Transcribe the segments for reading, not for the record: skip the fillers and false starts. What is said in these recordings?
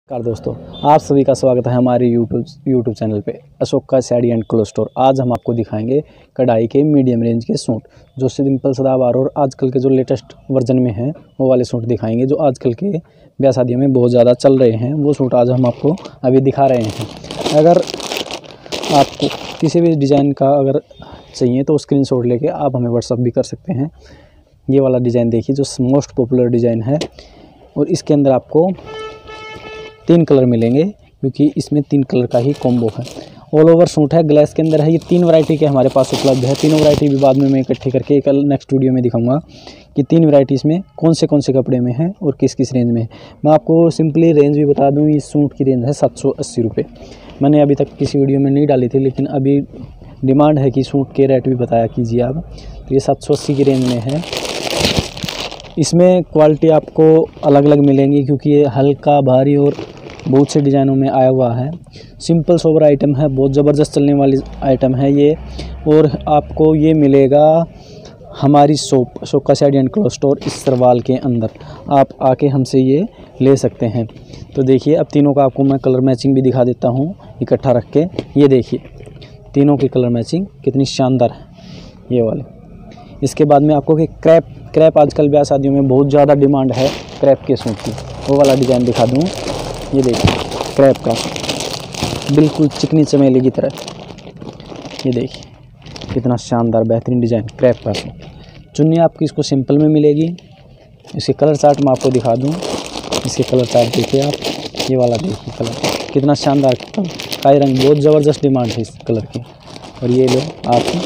नमस्कार दोस्तों, आप सभी का स्वागत है हमारे यूट्यूब चैनल पे अशोक का साड़ी एंड क्लोथ स्टोर। आज हम आपको दिखाएंगे कढ़ाई के मीडियम रेंज के सूट, जो सिंपल सदाबहार और आजकल के जो लेटेस्ट वर्जन में हैं वो वाले सूट दिखाएंगे, जो आजकल के ब्याह शादियों में बहुत ज़्यादा चल रहे हैं। वो सूट आज हम आपको अभी दिखा रहे हैं। अगर आपको किसी भी डिज़ाइन का अगर चाहिए तो स्क्रीनशॉट लेके आप हमें व्हाट्सअप भी कर सकते हैं। ये वाला डिज़ाइन देखिए, जो मोस्ट पॉपुलर डिज़ाइन है, और इसके अंदर आपको 3 कलर मिलेंगे, क्योंकि इसमें 3 कलर का ही कॉम्बो है। ऑल ओवर सूट है, ग्लेस के अंदर है। ये 3 वैरायटी के हमारे पास उपलब्ध है। तीनों वैरायटी भी बाद में मैं इकट्ठी करके कल नेक्स्ट वीडियो में दिखाऊंगा कि 3 वैराइटीज़ में कौन से कपड़े में है और किस किस रेंज में है। मैं आपको सिंपली रेंज भी बता दूँ, इस सूट की रेंज है 780 रुपये। मैंने अभी तक किसी वीडियो में नहीं डाली थी, लेकिन अभी डिमांड है कि सूट के रेट भी बताया कीजिए आप। तो ये 780 की रेंज में है। इसमें क्वालिटी आपको अलग अलग मिलेंगी, क्योंकि ये हल्का भारी और बहुत से डिज़ाइनों में आया हुआ है। सिंपल सोबर आइटम है, बहुत ज़बरदस्त चलने वाली आइटम है ये। और आपको ये मिलेगा हमारी शॉप अशोक का साड़ी एंड क्लोथ स्टोर इस सरवाल के अंदर। आप आके हमसे ये ले सकते हैं। तो देखिए, अब तीनों का आपको मैं कलर मैचिंग भी दिखा देता हूँ इकट्ठा रख के। ये देखिए तीनों की कलर मैचिंग कितनी शानदार है, ये वाले। इसके बाद में आपको कि क्रैप आजकल ब्याह शादियों में बहुत ज़्यादा डिमांड है क्रैप के सूट की, वो वाला डिज़ाइन दिखा दूँ। ये देखिए क्रैप का, बिल्कुल चिकनी चमेली की तरह। ये देखिए कितना शानदार बेहतरीन डिज़ाइन क्रैप का सूट। चुन्नी आपकी इसको सिंपल में मिलेगी। इसके कलर चार्ट मैं आपको दिखा दूँ। इसके कलर चार्ट देखिए आप, ये वाला देखिए कलर कितना शानदार, काई रंग, बहुत ज़बरदस्त डिमांड है इस कलर की। और ये लो आप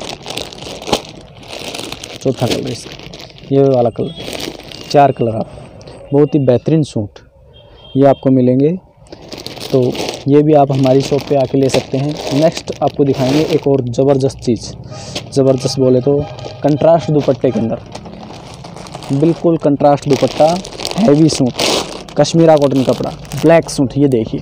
चौथा कलर इसका, ये वाला कलर, 4 कलर आप, बहुत ही बेहतरीन सूट ये आपको मिलेंगे। तो ये भी आप हमारी शॉप पे आके ले सकते हैं। नेक्स्ट आपको दिखाएंगे एक और ज़बरदस्त चीज़, ज़बरदस्त बोले तो कंट्रास्ट दुपट्टे के अंदर, बिल्कुल कंट्रास्ट दुपट्टा, हैवी सूट, कश्मीरा कॉटन कपड़ा, ब्लैक सूट। ये देखिए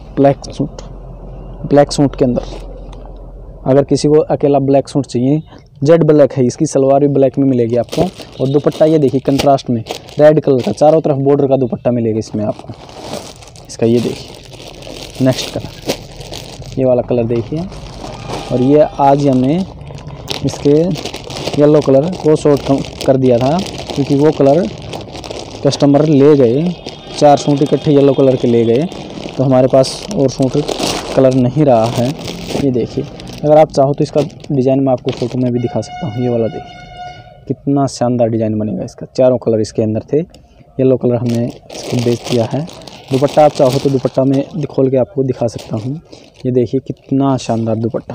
ब्लैक सूट के अंदर, अगर किसी को अकेला ब्लैक सूट चाहिए, जेड ब्लैक है, इसकी सलवार भी ब्लैक में मिलेगी आपको। और दुपट्टा ये देखिए कंट्रास्ट में रेड कलर का, चारों तरफ बॉर्डर का दुपट्टा मिलेगा इसमें आपको इसका। ये देखिए नेक्स्ट कलर, ये वाला कलर देखिए। और ये आज हमने इसके येलो कलर को शॉर्ट कर दिया था, क्योंकि वो कलर कस्टमर ले गए, 4 सूट इकट्ठे येलो कलर के ले गए, तो हमारे पास और सूट कलर नहीं रहा है। ये देखिए, अगर आप चाहो तो इसका डिज़ाइन मैं आपको फ़ोटो में भी दिखा सकता हूँ। ये वाला देखिए कितना शानदार डिज़ाइन बनेगा इसका। 4 कलर इसके अंदर थे, येलो कलर हमने इसको बेच दिया है। दुपट्टा आप चाहो तो दुपट्टा में खोल के आपको दिखा सकता हूँ। ये देखिए कितना शानदार दुपट्टा,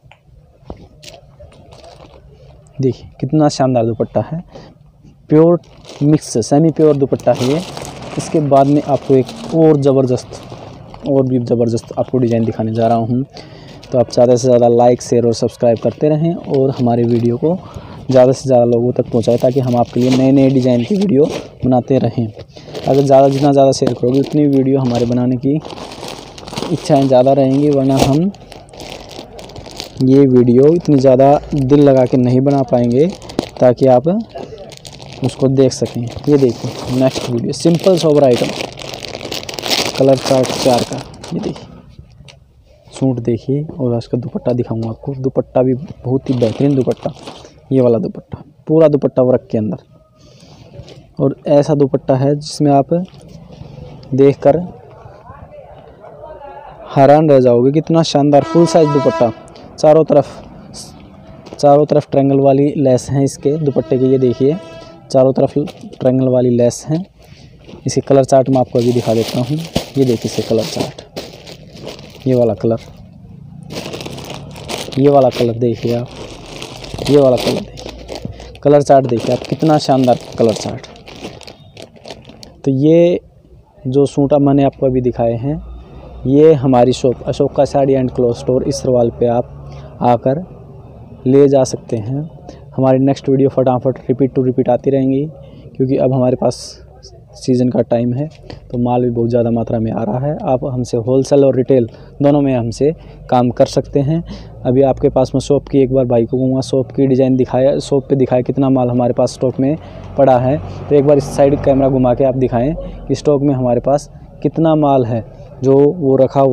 देखिए कितना शानदार दुपट्टा है। Pure mix semi pure dupatta है ये। इसके बाद में आपको एक और भी ज़बरदस्त आपको डिज़ाइन दिखाने जा रहा हूँ। तो आप ज़्यादा से ज़्यादा लाइक, शेयर और सब्सक्राइब करते रहें, और हमारे वीडियो को ज़्यादा से ज़्यादा लोगों तक पहुँचाएं, ताकि हम आपके लिए नए नए डिज़ाइन की वीडियो बनाते रहें। अगर जितना ज़्यादा शेयर करोगे उतनी वीडियो हमारे बनाने की इच्छाएं ज़्यादा रहेंगी, वरना हम ये वीडियो इतनी ज़्यादा दिल लगा के नहीं बना पाएंगे ताकि आप उसको देख सकें। ये देखिए next video, simple sober item, colour chart 4 का। ये देखिए सूट देखिए, और उसका दुपट्टा दिखाऊंगा आपको। दुपट्टा भी बहुत ही बेहतरीन दुपट्टा, ये वाला दुपट्टा, पूरा दुपट्टा वर्क के अंदर। और ऐसा दुपट्टा है जिसमें आप देखकर हैरान रह जाओगे, कितना शानदार फुल साइज दुपट्टा। चारों तरफ ट्रायंगल वाली लेस हैं इसके दुपट्टे के। ये देखिए चारों तरफ ट्रायंगल वाली लेस हैं। इसके कलर चार्ट मैं आपको अभी दिखा देता हूँ। ये देखिए इसके कलर चार्ट, ये वाला कलर, ये वाला कलर देखिए आप, ये वाला कलर देखिए, कलर चार्ट देखिए आप, कितना शानदार कलर चार्ट। तो ये जो सूट अब मैंने आपको अभी दिखाए हैं, ये हमारी शॉप अशोक का साड़ी एंड क्लोथ स्टोर इस सरवाल पे आप आकर ले जा सकते हैं। हमारी नेक्स्ट वीडियो फटाफट रिपीट टू रिपीट आती रहेंगी, क्योंकि अब हमारे पास सीज़न का टाइम है, तो माल भी बहुत ज़्यादा मात्रा में आ रहा है। आप हमसे होलसेल और रिटेल दोनों में हमसे काम कर सकते हैं। अभी आपके पास मैं शॉप की एक बार भाई को कहूँगा, शॉप की डिज़ाइन दिखाया, शॉप पे दिखाए कितना माल हमारे पास स्टॉक में पड़ा है। तो एक बार इस साइड कैमरा घुमा के आप दिखाएं कि स्टॉक में हमारे पास कितना माल है जो वो रखा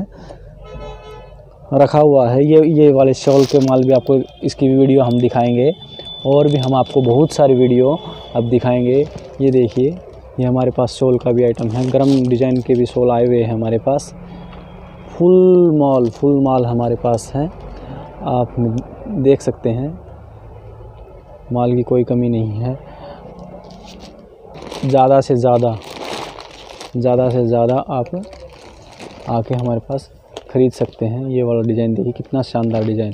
हुआ है। ये वाले शॉल के माल भी आपको इसकी वीडियो हम दिखाएंगे, और भी हम आपको बहुत सारी वीडियो अब दिखाएंगे। ये देखिए, ये हमारे पास शॉल का भी आइटम है, गरम डिज़ाइन के भी शॉल आए हुए हैं हमारे पास। फुल माल हमारे पास है, आप देख सकते हैं, माल की कोई कमी नहीं है। ज़्यादा से ज़्यादा आप आके हमारे पास ख़रीद सकते हैं। ये वाला डिज़ाइन देखिए, कितना शानदार डिज़ाइन।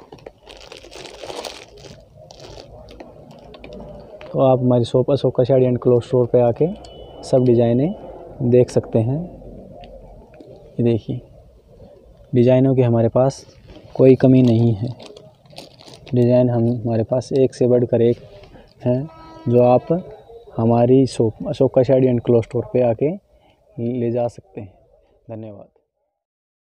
तो आप हमारी shop Ashoka sari and cloth store पे आके सब डिज़ाइनें देख सकते हैं। ये देखिए, डिज़ाइनों की हमारे पास कोई कमी नहीं है। डिज़ाइन हमारे पास एक से बढ़कर एक हैं, जो आप हमारी shop Ashoka sari and cloth store पे आके ले जा सकते हैं। धन्यवाद।